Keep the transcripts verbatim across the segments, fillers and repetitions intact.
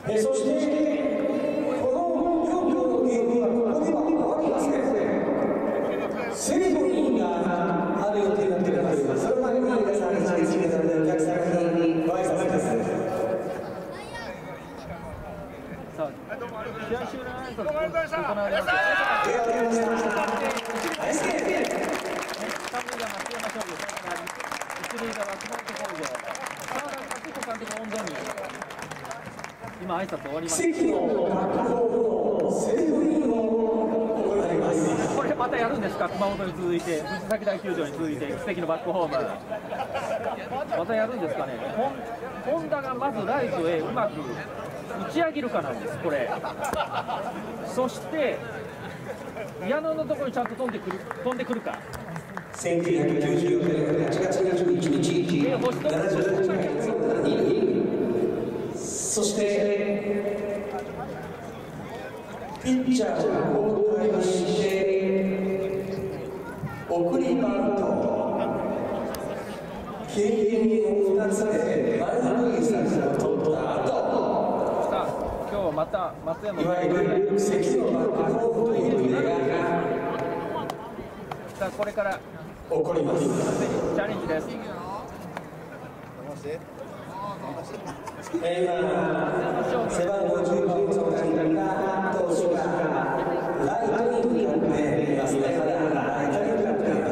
えそしてこの両校のゲームはここでは終わりません。セレモニーがある予定になっております。それまでに皆さん一日目のお客様にご挨拶です。 さあ、試合終了の挨拶行われます。 ありがとうございました。 三塁側松山商業、一塁側熊本工業、澤田克彦監督の温存に今挨拶終わりました。 席の確保のセレモニーを行います。 これまたやるんですか？熊本に続いて、藤崎大球場に続いて奇跡のバックホーム。またやるんですかね。本田がまずライトへうまく打ち上げるかなんです。これ。そして矢野のところにちゃんと飛んでくる飛んでくるか。 せんきゅうひゃくきゅうじゅうよねんはちがつにじゅういちにち、ななじゅうはちねんにそしてピッチャーを交代して送りバント経験をふたつで前田塁さんが取った後、 さあ今日また松山いわゆる関のバックホームというプレーがさあこれから起こります。 チャレンジです。 えー、今、背番号じゅうばんをつけた投手がライトに向かっていますね。まだライトに向かっています。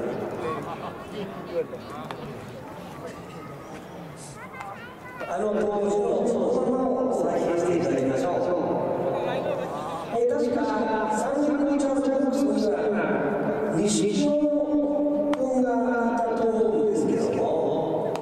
あの当時のそのままを再現していただきましょう。えー、確かさんじゅうにちのジャンプには西条君がいたと思うんですけども、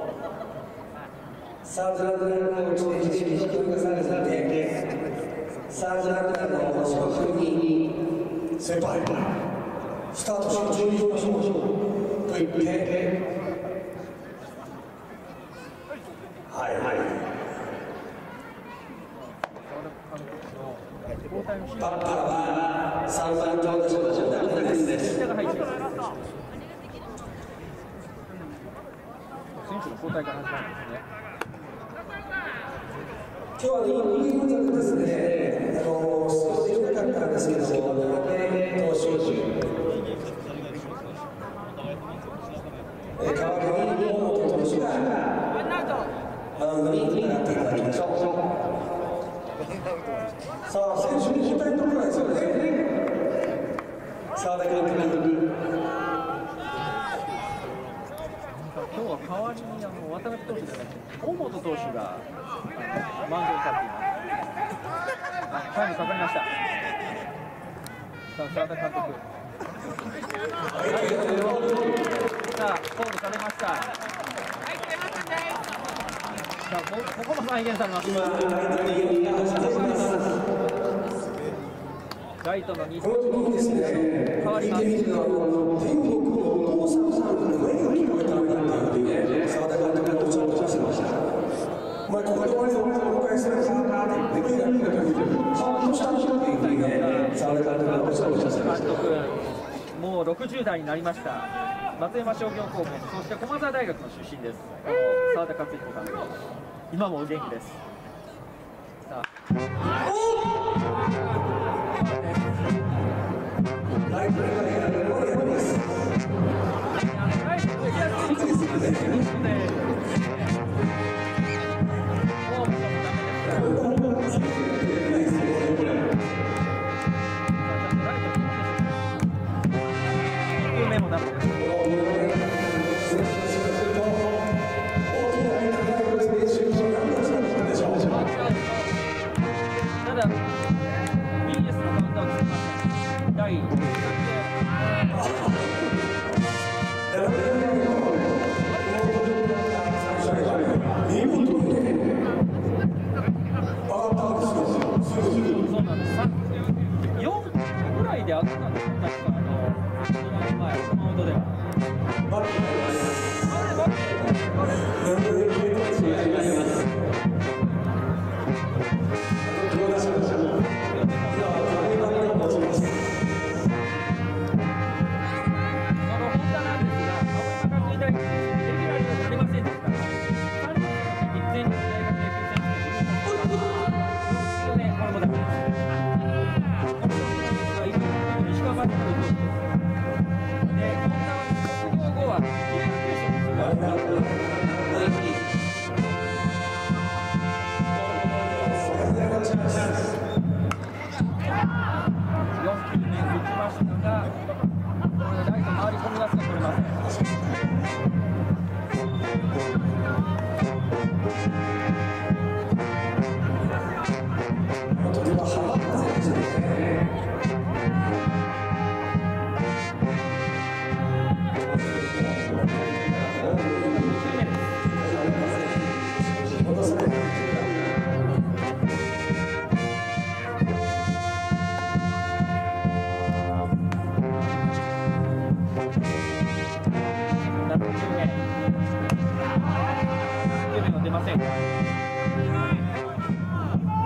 サードランナーのうちで自身に引き抜かされて、サードランナーの星野君に先輩、スタートし準備しましょうと言って、はいはい。バッターはさんばん強打者のジョーダンです。 選手の交代から始まるんですね。 今日はイングランドですね、あの少し良かったんですけども、投手陣、え代わりに大本投手がマウンドに上がっていただきましょう。さあ、選手に交代のところですよね。澤田監督。 今日は代わりにあの渡辺投手ではなくて大本投手がマウンドに立っています。あ、タイムかかりました。さあ、澤田監督。さあ、コールされました。さあ、こ, ここも再現されます。ライトのにこの時にですね、 変わります。 天国のお父さんさんの声が聞こえたんだって言ってね、澤田監督がおっしゃってました。お前ここで終わりでお迎えするんだなって言って、声が聞こえた時に、ハートしたんだっていうふうにね、澤田監督がおっしゃってました。 監督、もうろくじゅう代になりました。松山商業高校、そして駒澤大学の出身です。あの澤田克彦監督、今もお元気です。さあ。 ライトにはやるのです。 ライトにやるのですね。 よん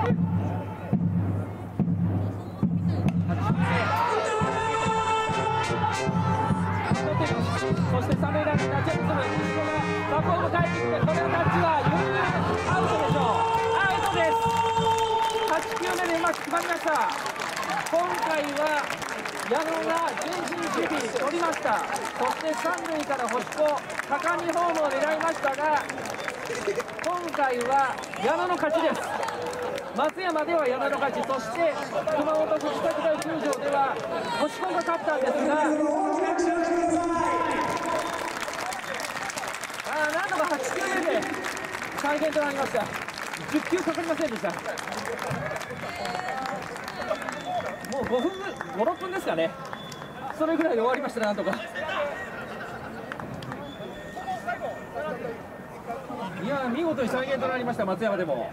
そして三塁ランナーがチェックする。バックホーム帰ってきて、これはタッチは緩いアウトでしょう。アウトです。はち球目でうまく決まりました。今回は矢野が前進守備取りました。そして三塁から星子、果敢にホームを狙いましたが、今回は矢野の勝ちです。松山では矢野の勝ち、そして熊本国際大球場では星子が勝ったんですが、あーなんとかはち球目で再現となりました。じゅっ球かかりませんでした。もうごふん、ご、ろっぷんですかね、それぐらいで終わりました、なんとか。いや見事に再現となりました、松山でも。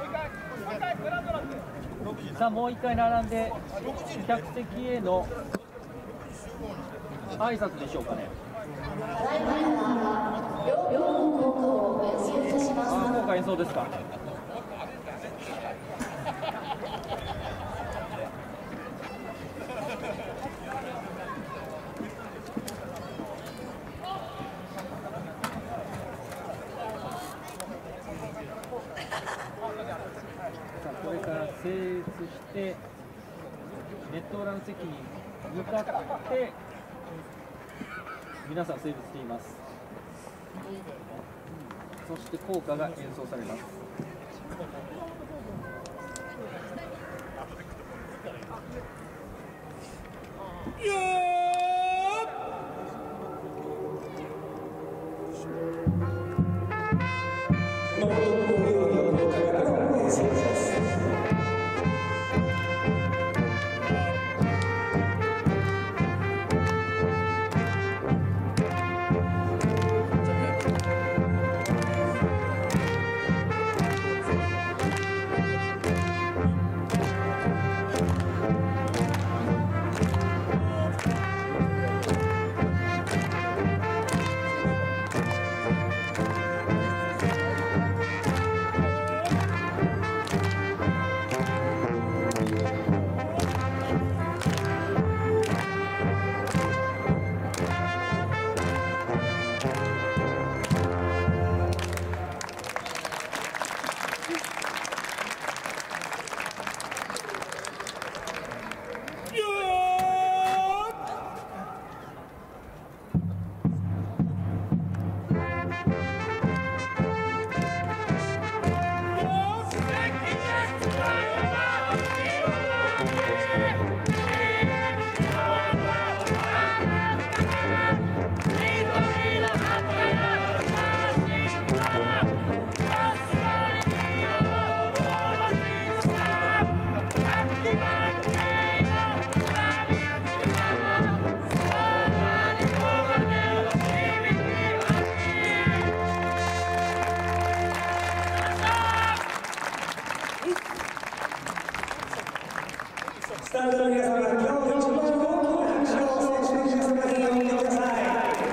さあもういっかい並んで客席への挨拶でしょうかね。あ、今回演奏ですか。これから整列してネット裏の席に向かって皆さん整列しています。そして校歌が演奏されます。 スタンドの皆様、今日一番大きな拍手を選手の皆様にお送りください。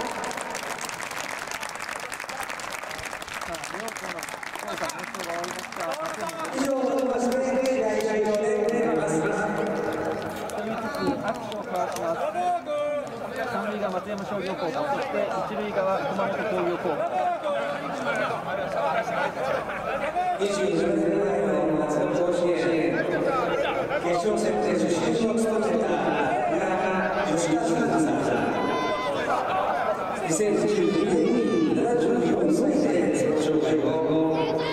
以上をもちまして試合終了でございます。 と言いつつ握手を交わします。三塁側松山商業高校、そして一塁側熊本工業高校。 にじゅうにねんまえの夏の甲子園決勝戦で主審を務めた村中義和さん。にせんじゅうきゅうねんにななじゅうよんさいでその障害を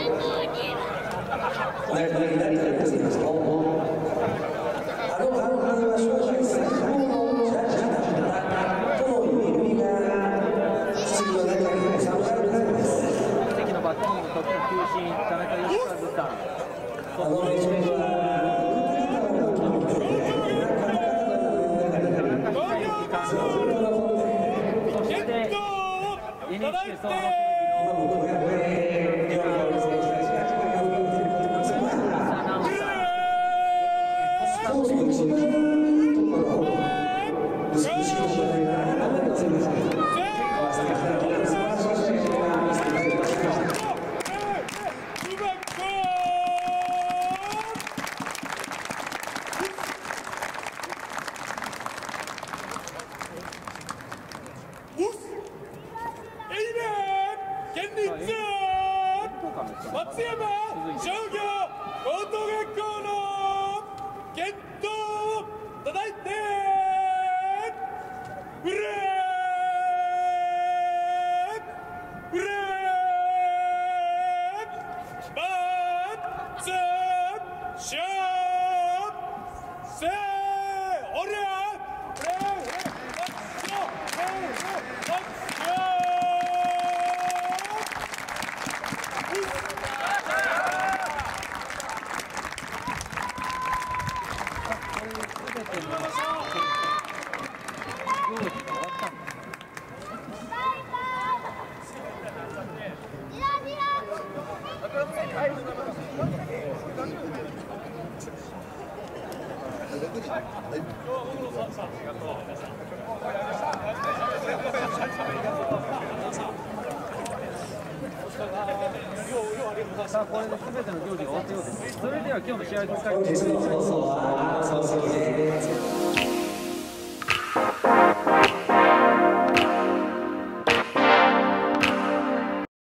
お亡くなりになったんですけれども、あの判決は生涯最高のジャッジだったとの意味が棺の中に収められています。 関のバッティングの時の球審田中義和さん。 あの一面はそして エヌエイチケー 総合テレビのアナウンサーさあこれで全ての行事が終わったようです。それでは今日の試合を振り返って本日の放送は放送で